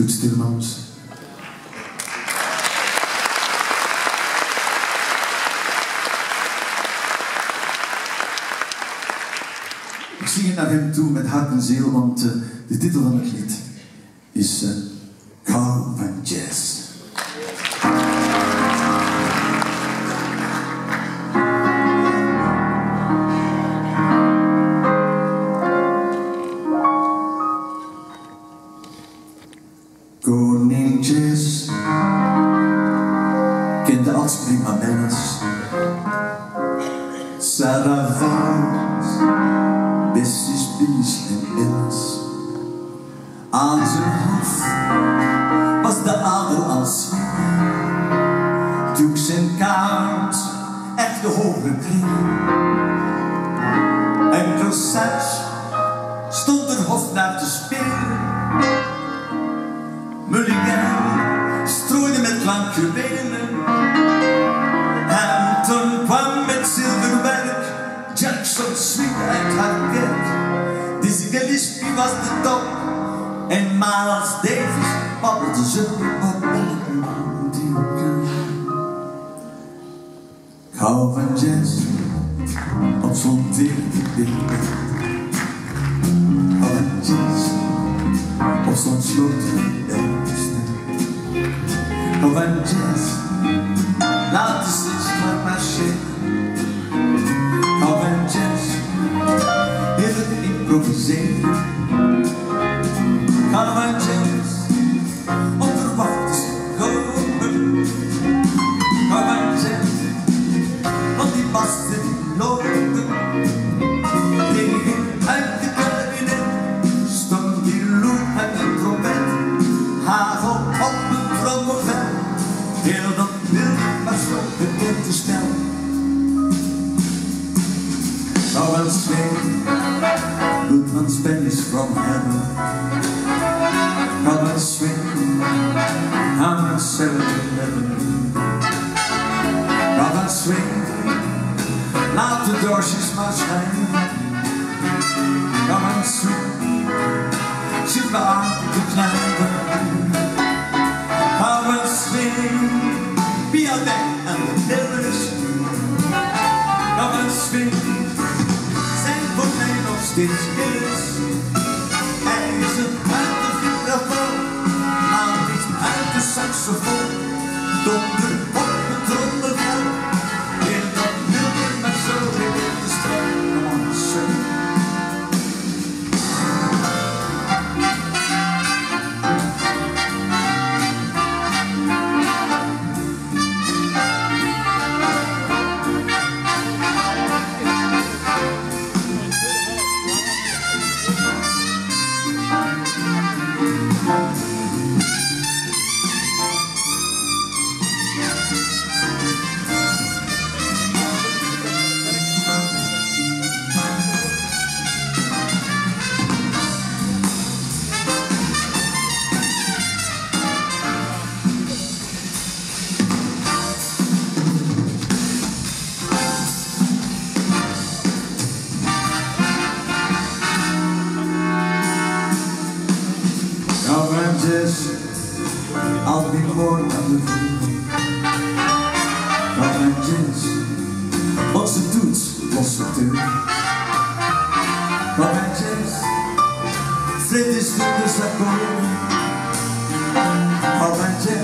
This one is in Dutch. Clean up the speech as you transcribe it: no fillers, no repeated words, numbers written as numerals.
Toets Tillemans. Ik zing het naar hem toe met hart en ziel, want de titel van het lied is Carl van Jazz. Koning Jazz kende als prima mens Saravans, Bessies, Bies en Ins. Aan zijn hof was de adel als Dukes en Counts, echt de hoge kring. En Cossage stond er hof naar te spelen. Mulligan strooide met klankjuwelen. Hampton kwam met zilverwerk. Jackson swing uit haar kerk. Dizzy Gillespie was de top. En Miles Davis babbelde ze op. Carl van Jazz op zo'n tegenbeeld. Carl van Jazz op zo'n slot. Carl van Jazz laat de zitsplaat marcheren. Carl van Jazz heel het improviseren. Carl van Jazz onverwacht is gekomen. Carl van Jazz, want die paste die lopen. Tegen uit de kabinet stond die loer en de trompet. Hagel op een trommelvel. Heel dat wilde maar zo bekend te stellen. Carl van Swing, Goodman Spanish from heaven. Carl van Swing, I'm a 7-11. Carl van Swing, laat de doorsjes maar schijnen. Carl van Swing, zit me aan te knijpen. Carl van Swing, Bialek en de Dillers. Carl van Swing, zijn voor mij nog steeds is. IJzer uit de vibrafoon, maanlicht uit de saxofoon. Donder op de trommelvel, heel dat wilde maar zo weer in de stroom. Come on, swing. Carl van Jazz, I'll be more than the fool. Carl van Jazz, wat ze doet, lost ze toe. Carl van Jazz, Fred is de akkoorden. Carl van Jazz.